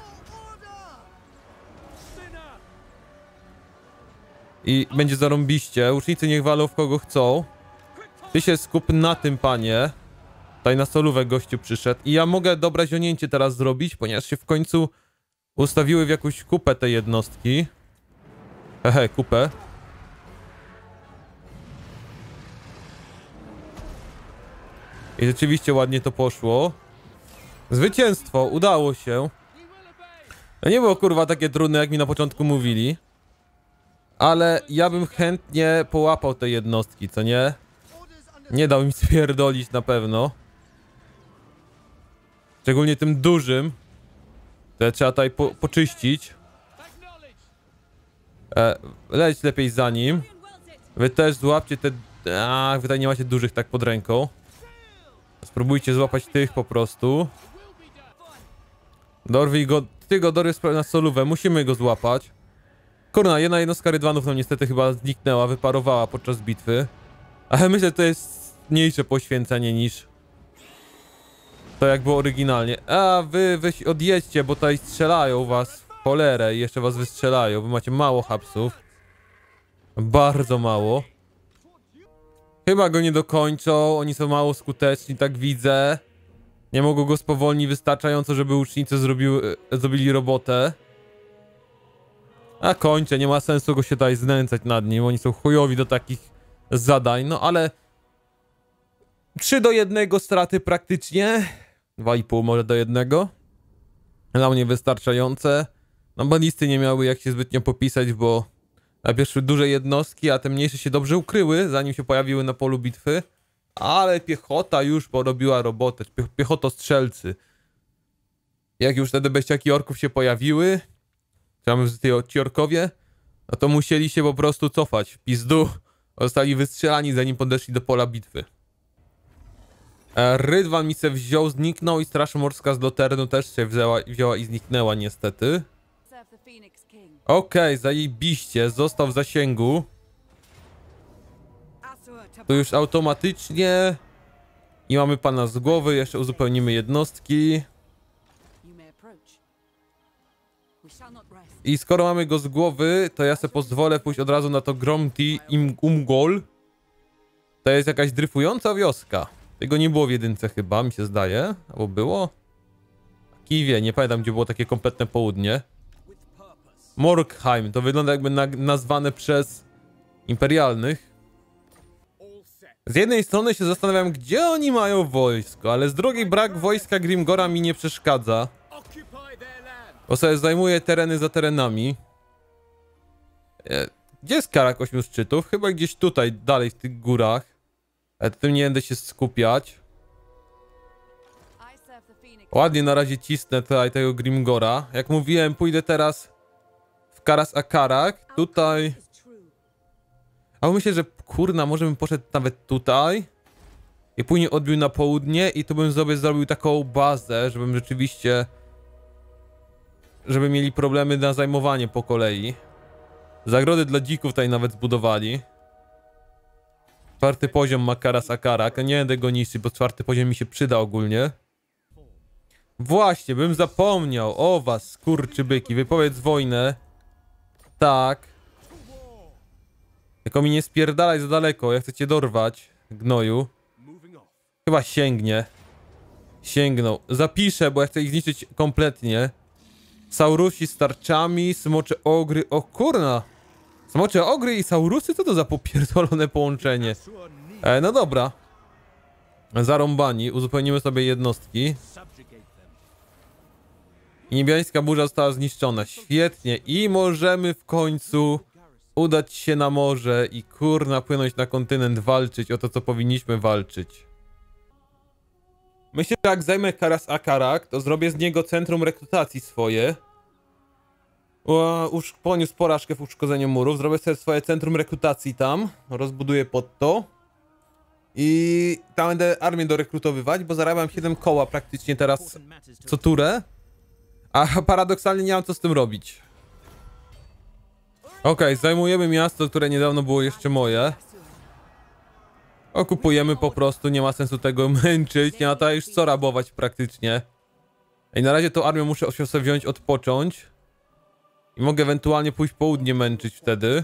I będzie zarąbiście. Łucznicy niech walą w kogo chcą. Ty się skup na tym, panie. Tutaj na solówę gościu przyszedł. I ja mogę dobre zionięcie teraz zrobić, ponieważ się w końcu ustawiły w jakąś kupę te jednostki. Hehe, kupę. I rzeczywiście ładnie to poszło. Zwycięstwo, udało się. To nie było kurwa takie trudne, jak mi na początku mówili. Ale ja bym chętnie połapał te jednostki, co nie? Nie dał mi spierdolić na pewno. Szczególnie tym dużym. To trzeba tutaj poczyścić. Leć lepiej za nim. Wy też złapcie te... wy tutaj nie macie dużych tak pod ręką. Spróbujcie złapać tych po prostu. Dorwij go... Ty go dorwiesz na solówę. Musimy go złapać. Kurna, jedna jednostka rydwanów nam niestety chyba zniknęła, wyparowała podczas bitwy. Ale myślę, że to jest mniejsze poświęcenie niż to, jak było oryginalnie. A wy odjedźcie, bo tutaj strzelają was w cholerę i jeszcze was wystrzelają. Wy macie mało hapsów. Bardzo mało. Chyba go nie dokończą, oni są mało skuteczni, tak widzę. Nie mogą go spowolnić wystarczająco, żeby łucznicy zrobili robotę. A kończę, nie ma sensu go się tutaj znęcać nad nim, oni są chujowi do takich zadań, no ale 3-1 straty praktycznie, 2,5 może do 1. Dla mnie wystarczające. No balisty nie miały jak się zbytnio popisać, bo najpierw szły duże jednostki, a te mniejsze się dobrze ukryły, zanim się pojawiły na polu bitwy. Ale piechota już porobiła robotę, piechotostrzelcy. Jak już wtedy beściaki orków się pojawiły, ci orkowie, no to musieli się po prostu cofać w pizdu. Zostali wystrzelani, zanim podeszli do pola bitwy. Rydwan mi se wziął, zniknął i Straż Morska z Loternu też się wzięła i zniknęła niestety. Okej, zajebiście, został w zasięgu. Tu już automatycznie. I mamy pana z głowy, jeszcze uzupełnimy jednostki. I skoro mamy go z głowy, to ja sobie pozwolę pójść od razu na to Gromti Umgol. To jest jakaś dryfująca wioska. Tego nie było w jedynce chyba, mi się zdaje. Albo było? Kiwie, nie pamiętam, gdzie było takie kompletne południe. Morkheim, to wygląda jakby nazwane przez imperialnych. Z jednej strony się zastanawiam, gdzie oni mają wojsko, ale z drugiej brak wojska Grimgora mi nie przeszkadza. Bo sobie zajmuje tereny za terenami. Gdzie jest Karak 8 szczytów? Chyba gdzieś tutaj, dalej w tych górach. Ale tym nie będę się skupiać. Ładnie na razie cisnę tutaj tego Grimgora. Jak mówiłem, pójdę teraz w Karas Akarak. Tutaj... A myślę, że kurna, może bym poszedł nawet tutaj. I później odbił na południe i tu bym sobie zrobił taką bazę, żebym rzeczywiście... Żeby mieli problemy na zajmowanie po kolei. Zagrody dla dzików tutaj nawet zbudowali. 4. poziom ma Karas Akarak. Nie będę go niszczyć, bo 4. poziom mi się przyda ogólnie. Właśnie, bym zapomniał o was, skurczybyki. Wypowiedz wojnę. Tak. Tylko mi nie spierdalaj za daleko, ja chcę cię dorwać, gnoju. Chyba sięgnie. Sięgnął. Zapiszę, bo ja chcę ich zniszczyć kompletnie. Saurusi z tarczami, smocze ogry. O kurna! Smocze ogry i saurusy? Co to za popierdolone połączenie? No dobra. Zarąbani. Uzupełnimy sobie jednostki. I niebiańska burza została zniszczona. Świetnie. I możemy w końcu udać się na morze i kurna płynąć na kontynent, walczyć o to, co powinniśmy walczyć. Myślę, że jak zajmę Karas Akarak, to zrobię z niego centrum rekrutacji swoje. Poniósł porażkę w uszkodzeniu murów. Zrobię sobie swoje centrum rekrutacji tam. Rozbuduję pod to. I tam będę armię dorekrutowywać, bo zarabiam 7 koła praktycznie teraz co turę. A paradoksalnie nie mam co z tym robić. Okej, zajmujemy miasto, które niedawno było jeszcze moje. Okupujemy po prostu, nie ma sensu tego męczyć, nie ma to już co rabować praktycznie. I na razie tą armię muszę się sobie wziąć, odpocząć. I mogę ewentualnie pójść południe męczyć wtedy.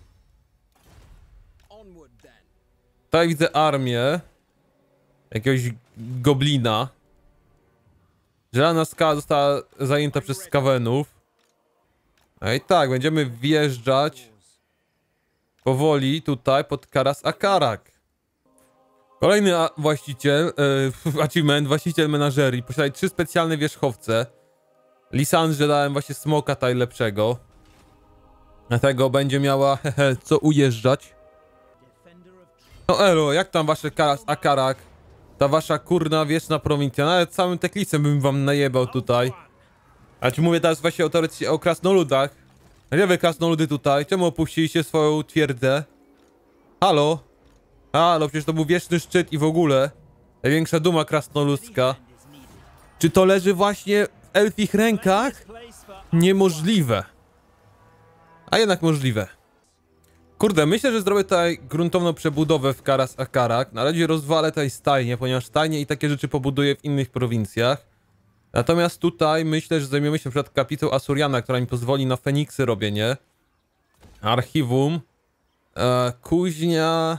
Tutaj widzę armię jakiegoś goblina. Zielona skała została zajęta przez skawenów. No i tak, będziemy wjeżdżać powoli tutaj pod Karas Akarak. Kolejny właściciel, achievement, właściciel menażerii. Posiadaj 3 specjalne wierzchowce. Lisandrze dałem właśnie smoka najlepszego. Dlatego będzie miała co ujeżdżać. No elo, jak tam wasze Karas Akarak? Ta wasza kurna wieczna prowincja. Nawet samym teklicem bym wam najebał tutaj. A ci mówię teraz właśnie o krasnoludach. Gdzie wy krasnoludy tutaj? Czemu opuściliście swoją twierdzę? Halo? Halo, przecież to był wieczny szczyt i w ogóle. Największa duma krasnoludzka. Czy to leży właśnie w elfich rękach? Niemożliwe. A jednak możliwe. Kurde, myślę, że zrobię tutaj gruntowną przebudowę w Karas Akarak. Na razie rozwalę tutaj stajnie, ponieważ stajnie i takie rzeczy pobuduję w innych prowincjach. Natomiast tutaj myślę, że zajmiemy się na przykład kapitą Asuriana, która mi pozwoli na Feniksy robienie. Archiwum. Kuźnia.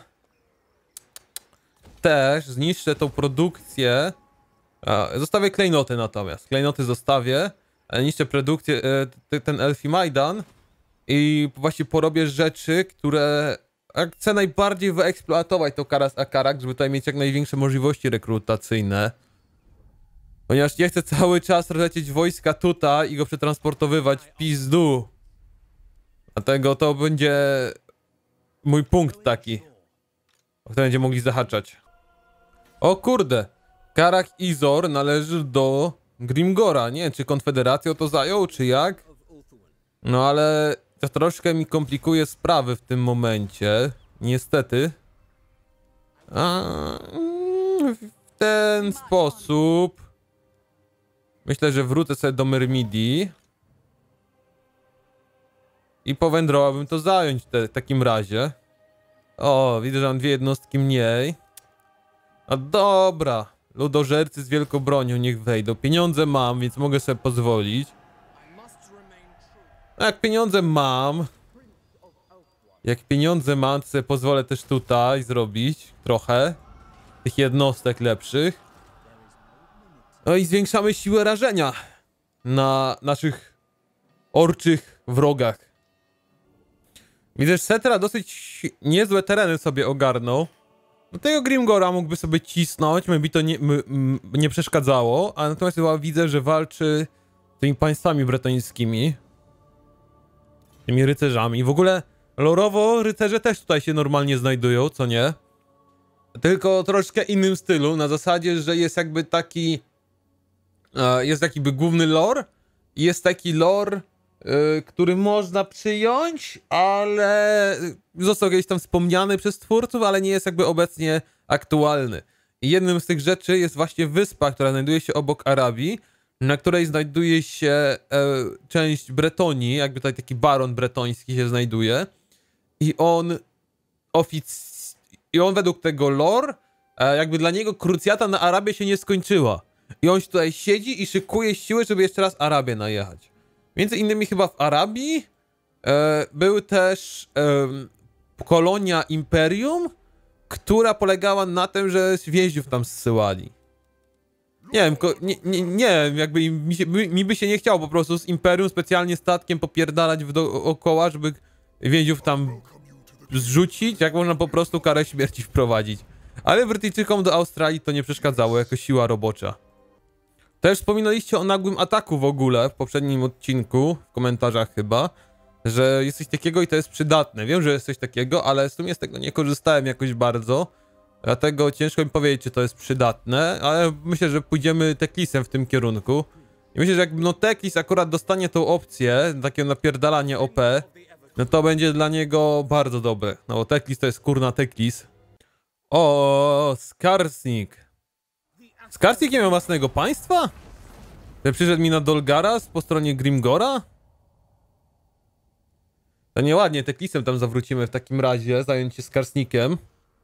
Też zniszczę tą produkcję. Zostawię klejnoty natomiast. Klejnoty zostawię. Niszczę produkcję, ten Elfi Majdan. I właśnie porobię rzeczy, które chcę najbardziej wyeksploatować to Karas Akarak, żeby tutaj mieć jak największe możliwości rekrutacyjne. Ponieważ nie chcę cały czas lecieć wojska tutaj i go przetransportowywać w pizdu. Dlatego to będzie mój punkt taki, o którym będziemy mogli zahaczać. O kurde, Karak Izor należy do Grimgora. Nie wiem, czy Konfederacją to zajął, czy jak? No ale to troszkę mi komplikuje sprawy w tym momencie. Niestety. W ten sposób myślę, że wrócę sobie do Myrmidii i powędrowałbym to zająć w takim razie. O, widzę, że mam 2 jednostki mniej. A dobra, ludożercy z wielką bronią niech wejdą. Pieniądze mam, więc mogę sobie pozwolić. A jak pieniądze mam, to sobie pozwolę też tutaj zrobić trochę tych jednostek lepszych. No i zwiększamy siłę rażenia na naszych orczych wrogach. Widzę, że Setera dosyć niezłe tereny sobie ogarnął. Do tego Grimgora mógłby sobie cisnąć, mi to nie przeszkadzało, a natomiast chyba widzę, że walczy z tymi państwami bretońskimi. Tymi rycerzami. W ogóle lorowo rycerze też tutaj się normalnie znajdują, co nie? Tylko troszkę innym stylu, na zasadzie, że jest jakby taki... jest jakby główny lore i jest taki lore, który można przyjąć, ale został kiedyś tam wspomniany przez twórców, ale nie jest jakby obecnie aktualny. I jednym z tych rzeczy jest właśnie wyspa, która znajduje się obok Arabii, na której znajduje się część Bretonii, jakby tutaj taki baron bretoński się znajduje. I on według tego lore, jakby dla niego krucjata na Arabię się nie skończyła. I on tutaj siedzi i szykuje siły, żeby jeszcze raz Arabię najechać. Między innymi chyba w Arabii był też kolonia Imperium, która polegała na tym, że więźniów tam zsyłali. Nie wiem, nie wiem, jakby mi by się nie chciało po prostu z Imperium specjalnie statkiem popierdalać dookoła, żeby więźniów tam zrzucić, jak można po prostu karę śmierci wprowadzić. Ale Brytyjczykom do Australii to nie przeszkadzało jako siła robocza. Też wspominaliście o nagłym ataku w ogóle w poprzednim odcinku, w komentarzach chyba, że jest coś takiego i to jest przydatne. Wiem, że jest coś takiego, ale w sumie z tego nie korzystałem jakoś bardzo, dlatego ciężko mi powiedzieć, czy to jest przydatne, ale myślę, że pójdziemy Teklisem w tym kierunku. I myślę, że jak no Teklis akurat dostanie tą opcję, takie napierdalanie OP, no to będzie dla niego bardzo dobre. No bo Teklis to jest kurna Teklis. O, Skarsnik. Skarsnik nie miał własnego państwa? Że przyszedł mi na Dolgaras po stronie Grimgora? To nieładnie, Teklisem tam zawrócimy w takim razie, zająć się Skarsnikiem.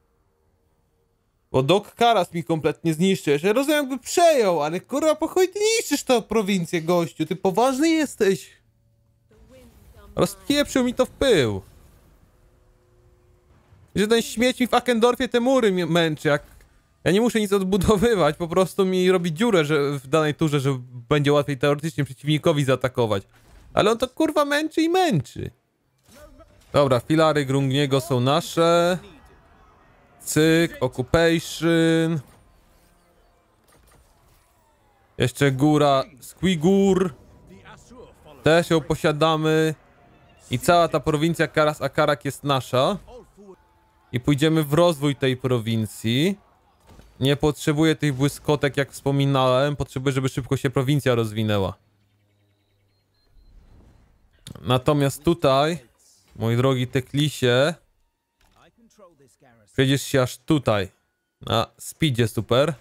Bo Dok Karas mi kompletnie zniszczy. Ja rozumiem, jakby przejął, ale kurwa, po chuj ty niszczysz tę prowincję, gościu. Ty poważny jesteś. Rozpieprzył mi to w pył. Że ten śmieć mi w Akendorfie te mury męczy, jak... Ja nie muszę nic odbudowywać, po prostu mi robi dziurę, że w danej turze, że będzie łatwiej teoretycznie przeciwnikowi zaatakować. Ale on to kurwa męczy i męczy. Dobra, filary Grungniego są nasze. Cyk, Occupation. Jeszcze góra Squigur. Też ją posiadamy. I cała ta prowincja Karas Akarak jest nasza. I pójdziemy w rozwój tej prowincji. Nie potrzebuję tych błyskotek, jak wspominałem. Potrzebuję, żeby szybko się prowincja rozwinęła. Natomiast tutaj, mój drogi Teklisie, przejdziesz się aż tutaj. Na speedzie, super.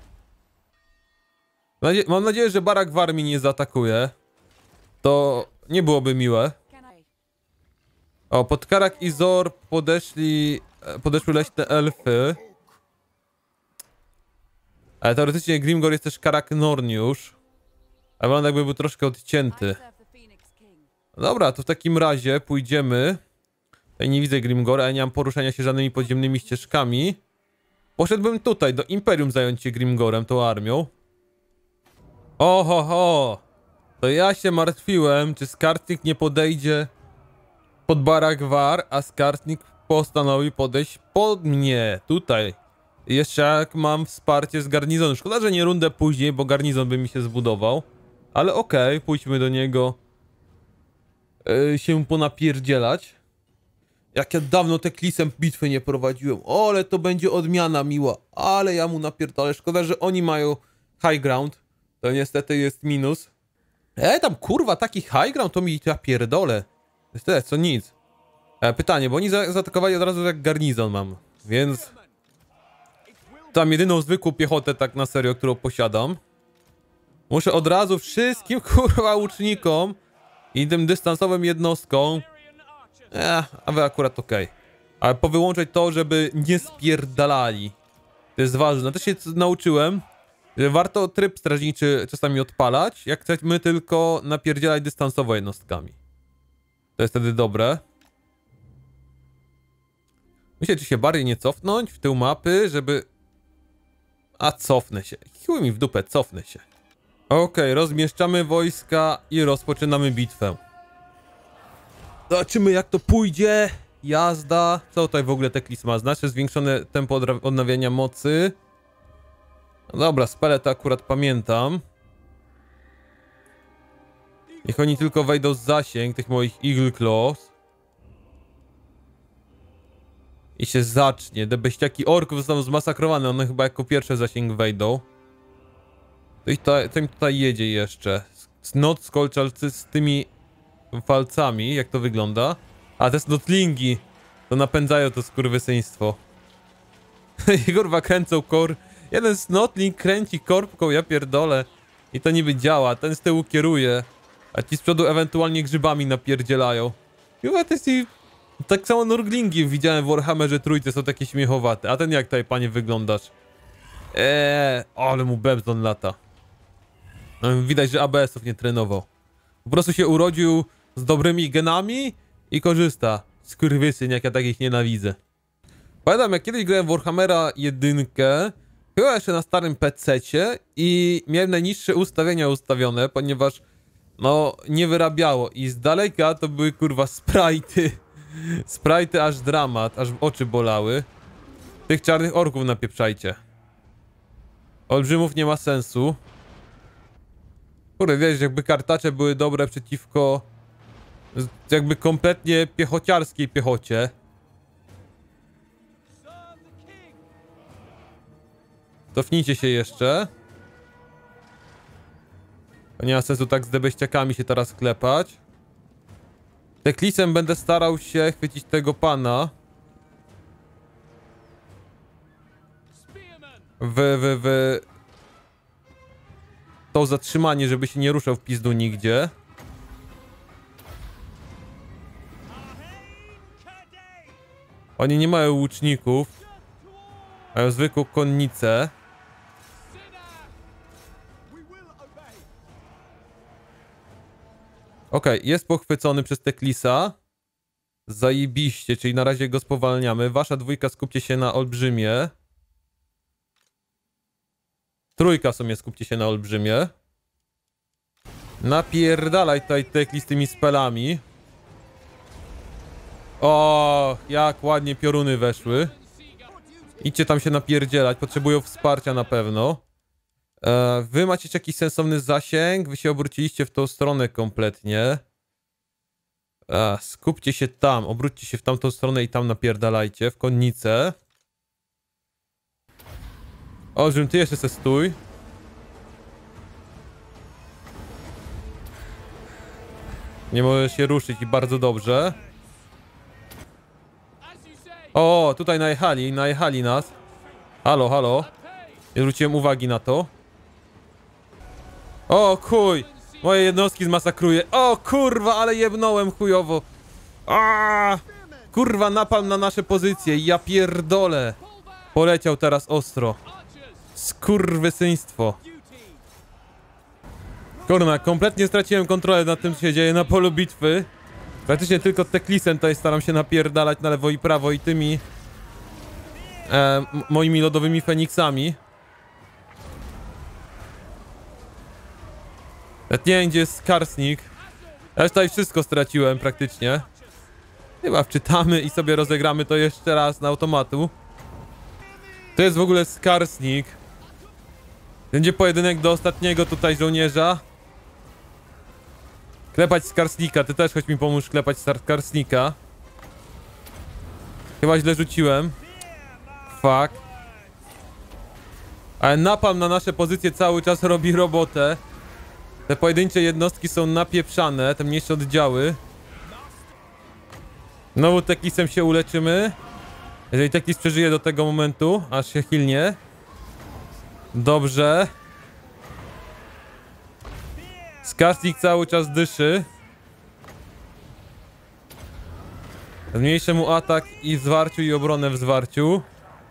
Mam nadzieję, że barak w armii nie zaatakuje. To nie byłoby miłe. O, pod Karak i Zor podeszły leśne elfy. Ale teoretycznie Grimgor jest też Karak Norniusz. A wygląda, jakby był troszkę odcięty. Dobra, to w takim razie pójdziemy. Tutaj nie widzę Grimgora, ja nie mam poruszania się żadnymi podziemnymi ścieżkami. Poszedłbym tutaj, do Imperium, zająć się Grimgorem, tą armią. Oho, to ja się martwiłem, czy Skarsnik nie podejdzie pod barak War, a Skarsnik postanowi podejść pod mnie, tutaj. I jeszcze jak mam wsparcie z garnizonu. Szkoda, że nie rundę później, bo garnizon by mi się zbudował. Ale okej, pójdźmy do niego się ponapierdzielać. Jak ja dawno Teklisem bitwy nie prowadziłem. O, ale to będzie odmiana miła. Ale ja mu napierdolę. Szkoda, że oni mają high ground. To niestety jest minus. Tam kurwa, taki high ground to mi ja pierdolę. Niestety, co nic. Pytanie, bo oni zaatakowali od razu jak garnizon mam. Więc... tam jedyną zwykłą piechotę tak na serio, którą posiadam. Muszę od razu wszystkim kurwa łucznikom i tym dystansowym jednostkom. A wy akurat okej. Ale powyłączać to, żeby nie spierdalali. To jest ważne. Też się nauczyłem, że warto tryb strażniczy czasami odpalać, jak chcemy tylko napierdzielać dystansowo jednostkami. To jest wtedy dobre. Myślę, czy się bardziej nie cofnąć w tył mapy, żeby... A cofnę się. Chuj mi w dupę, cofnę się. Okej, rozmieszczamy wojska i rozpoczynamy bitwę. Zobaczymy, jak to pójdzie. Jazda. Co tutaj w ogóle Teklis ma? Znaczy zwiększone tempo odnawiania mocy. No dobra, spele to akurat pamiętam. Niech oni tylko wejdą z zasięg tych moich Eagle Claws. I się zacznie. Te beściaki orków zostaną zmasakrowane. One chyba jako pierwsze zasięg wejdą. To im tutaj jedzie jeszcze. Snot skolczalcy z tymi walcami. Jak to wygląda? A te snotlingi to napędzają to skurwysyństwo. I kurwa kręcą jeden snotling kręci korbką, ja pierdolę. I to niby działa. Ten z tyłu kieruje. A ci z przodu ewentualnie grzybami napierdzielają. Chyba to jest i... Tak samo nurglingi widziałem w Warhammerze Trójce, są takie śmiechowate. A ten jak tutaj, panie, wyglądasz? Ale mu Bebzon lata. Widać, że ABS-ów nie trenował. Po prostu się urodził z dobrymi genami i korzysta. Skurwysyn, jak ja takich nienawidzę. Pamiętam, jak kiedyś grałem w Warhammera 1, chyba jeszcze na starym PC-cie i miałem najniższe ustawienia ustawione, ponieważ no nie wyrabiało i z daleka to były kurwa sprite'y. Sprite'y aż dramat, aż oczy bolały. Tych czarnych orków napieprzajcie. Olbrzymów nie ma sensu. Kurde, wiesz, jakby kartacze były dobre przeciwko jakby kompletnie piechociarskiej piechocie. Cofnijcie się jeszcze. Nie ma sensu tak z debeściakami się teraz klepać. Teklisem będę starał się chwycić tego pana. To zatrzymanie, żeby się nie ruszał w pizdu nigdzie. Oni nie mają łuczników. Mają zwykłą konnicę. Okej, jest pochwycony przez Teklisa. Zajebiście, czyli na razie go spowalniamy. Wasza dwójka skupcie się na olbrzymie. Trójka w sumie skupcie się na olbrzymie. Napierdalaj tutaj Teklis tymi spelami. O, jak ładnie pioruny weszły. Idźcie tam się napierdzielać, potrzebują wsparcia na pewno. Wy macie jakiś sensowny zasięg, wy się obróciliście w tą stronę kompletnie. Skupcie się tam, obróćcie się w tamtą stronę i tam napierdalajcie, w konnicę. Olbrzym, ty jeszcze se stój. Nie możesz się ruszyć i bardzo dobrze. O, tutaj najechali nas. Halo, halo. Nie zwróciłem uwagi na to. O chuj! Moje jednostki zmasakruję. O kurwa, ale jebnąłem chujowo. Kurwa, napalm na nasze pozycje. Ja pierdolę. Poleciał teraz ostro. Skurwysyństwo. Kurna, kompletnie straciłem kontrolę nad tym, co się dzieje na polu bitwy. Praktycznie tylko Teklisem tutaj staram się napierdalać na lewo i prawo i tymi moimi lodowymi feniksami. Nawet nie wiem, gdzie jest Skarsnik. Ja już tutaj wszystko straciłem praktycznie. Chyba wczytamy i sobie rozegramy to jeszcze raz na automatu. To jest w ogóle Skarsnik. Będzie pojedynek do ostatniego tutaj żołnierza. Klepać Skarsnika, ty też chodź mi pomóż klepać Skarsnika. Chyba źle rzuciłem. Fuck. Ale napalm na nasze pozycje cały czas robi robotę. Te pojedyncze jednostki są napieprzane, te mniejsze oddziały. Znowu Teklisem się uleczymy. Jeżeli Teklis przeżyje do tego momentu, aż się chilnie. Dobrze. Skarsnik cały czas dyszy. Zmniejszę mu atak i w zwarciu i obronę w zwarciu.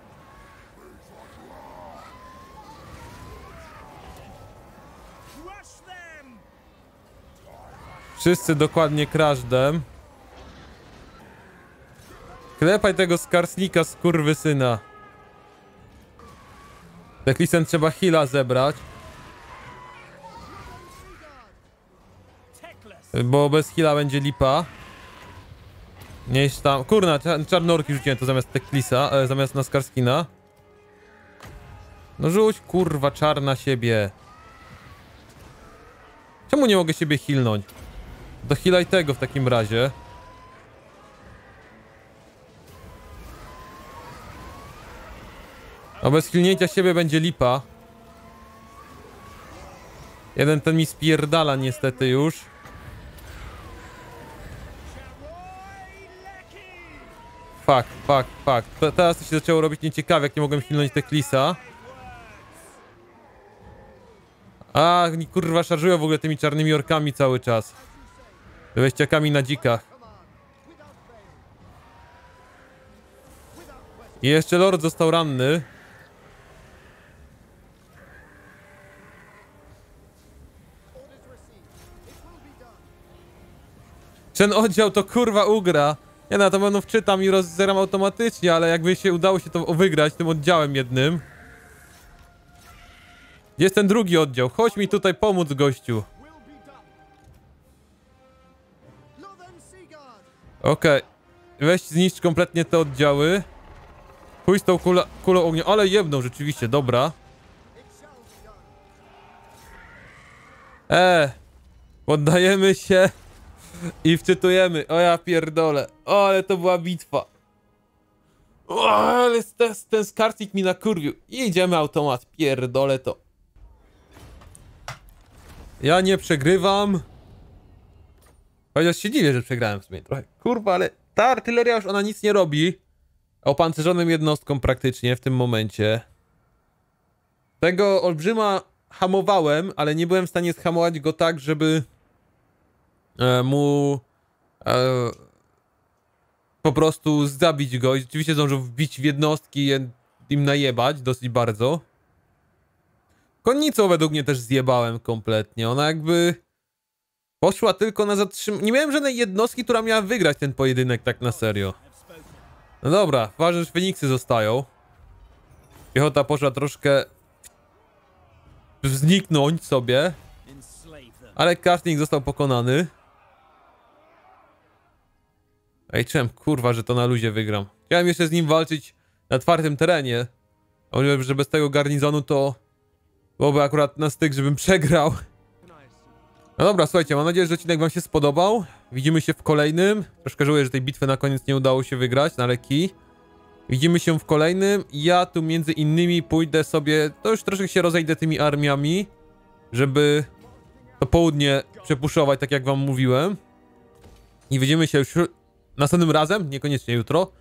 Wszyscy dokładnie crashdem. Klepaj tego Skarsnika, skurwysyna. Teklisem trzeba heala zebrać. Bo bez heala będzie lipa. Nieś tam... Kurna, czarnorki rzuciłem to zamiast Teklisa, zamiast na Skarskina. No rzuć, kurwa, czar na siebie. Czemu nie mogę siebie healnąć? To healaj tego w takim razie. A bez healnięcia siebie będzie lipa. Jeden ten mi spierdala niestety już. Fuck. Teraz to się zaczęło robić nieciekawie, jak nie mogłem healnąć Teklisa. Oni kurwa szarżują w ogóle tymi czarnymi orkami cały czas. Wejściakami na dzikach. I jeszcze lord został ranny. Ten oddział to kurwa ugra. Ja na to pewno wczytam i rozzeram automatycznie, ale jakby się udało się to wygrać tym oddziałem jednym. Jest ten drugi oddział. Chodź mi tutaj pomóc, gościu. Okej. Weź zniszcz kompletnie te oddziały. Pójdź z tą kulą ognia. Ale jebną rzeczywiście, dobra. Poddajemy się i wczytujemy. O ja pierdolę. O, ale to była bitwa. O, ale ten skartnik mi nakurwił. I idziemy automat. Pierdolę to. Ja nie przegrywam. Chociaż się dziwię, że przegrałem w sumie trochę. Kurwa, ale ta artyleria już ona nic nie robi. Opancerzonym jednostkom praktycznie w tym momencie. Tego olbrzyma hamowałem, ale nie byłem w stanie zhamować go tak, żeby mu po prostu zabić go. I rzeczywiście zdążył wbić w jednostki i im najebać dosyć bardzo. Konnicą według mnie też zjebałem kompletnie. Ona jakby poszła tylko na zatrzymanie. Nie miałem żadnej jednostki, która miała wygrać ten pojedynek tak na serio. No dobra, ważne, że Feniksy zostają. Piechota poszła troszkę zniknąć sobie. Ale Kartnik został pokonany. Ej, czemu kurwa, że to na luzie wygram? Chciałem jeszcze z nim walczyć na twardym terenie. Mówiłem, że bez tego garnizonu to byłoby akurat na styk, żebym przegrał. No dobra, słuchajcie, mam nadzieję, że odcinek wam się spodobał. Widzimy się w kolejnym. Troszkę żałuję, że tej bitwy na koniec nie udało się wygrać, na leki. Widzimy się w kolejnym. Ja tu między innymi pójdę sobie, to już troszkę się rozejdę tymi armiami, żeby to południe przepuszować, tak jak wam mówiłem. I widzimy się już następnym razem, niekoniecznie jutro,